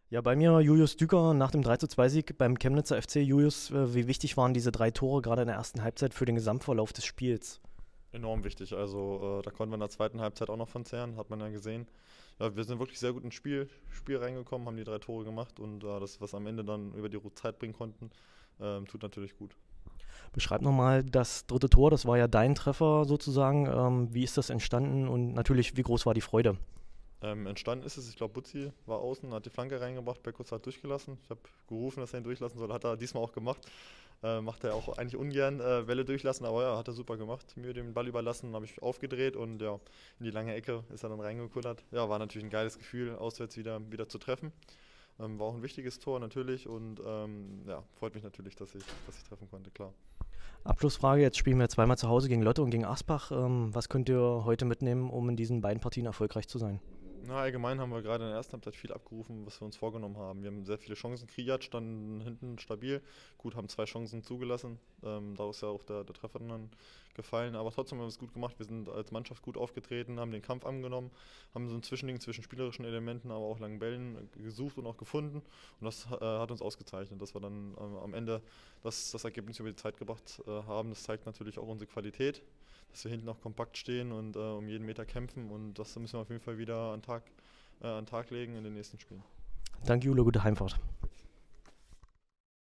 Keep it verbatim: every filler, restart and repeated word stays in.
Ja, bei mir Julius Düker nach dem drei zu zwei Sieg beim Chemnitzer F C. Julius, äh, wie wichtig waren diese drei Tore gerade in der ersten Halbzeit für den Gesamtverlauf des Spiels? Enorm wichtig. Also äh, da konnten wir in der zweiten Halbzeit auch noch von zehren, hat man ja gesehen. Ja, wir sind wirklich sehr gut ins Spiel, Spiel reingekommen, haben die drei Tore gemacht und äh, das, was am Ende dann über die Zeit bringen konnten, ähm, tut natürlich gut. Beschreib nochmal das dritte Tor, das war ja dein Treffer sozusagen. Ähm, wie ist das entstanden und natürlich, wie groß war die Freude? Ähm, entstanden ist es, ich glaube, Butzi war außen, hat die Flanke reingebracht, Beckus hat durchgelassen. Ich habe gerufen, dass er ihn durchlassen soll, hat er diesmal auch gemacht. Äh, macht er auch eigentlich ungern äh, Welle durchlassen, aber ja, hat er super gemacht. Mir den Ball überlassen, habe ich aufgedreht und ja, in die lange Ecke ist er dann reingekullert. Ja, war natürlich ein geiles Gefühl, auswärts wieder, wieder zu treffen. Ähm, war auch ein wichtiges Tor natürlich und ähm, ja, freut mich natürlich, dass ich, dass ich treffen konnte, klar. Abschlussfrage, jetzt spielen wir zweimal zu Hause gegen Lotte und gegen Asbach. Ähm, was könnt ihr heute mitnehmen, um in diesen beiden Partien erfolgreich zu sein? Na, allgemein haben wir gerade in der ersten Halbzeit viel abgerufen, was wir uns vorgenommen haben. Wir haben sehr viele Chancen kreiert, standen hinten stabil. Gut, haben zwei Chancen zugelassen. Ähm, daraus ist ja auch der, der Treffer dann gefallen. Aber trotzdem haben wir es gut gemacht. Wir sind als Mannschaft gut aufgetreten, haben den Kampf angenommen, haben so ein Zwischending zwischen spielerischen Elementen, aber auch langen Bällen gesucht und auch gefunden. Und das äh, hat uns ausgezeichnet, dass wir dann ähm, am Ende das, das Ergebnis über die Zeit gebracht äh, haben. Das zeigt natürlich auch unsere Qualität, dass wir hinten auch kompakt stehen und äh, um jeden Meter kämpfen und das müssen wir auf jeden Fall wieder an den Tag, äh, an den Tag legen in den nächsten Spielen. Danke, Jule, gute Heimfahrt.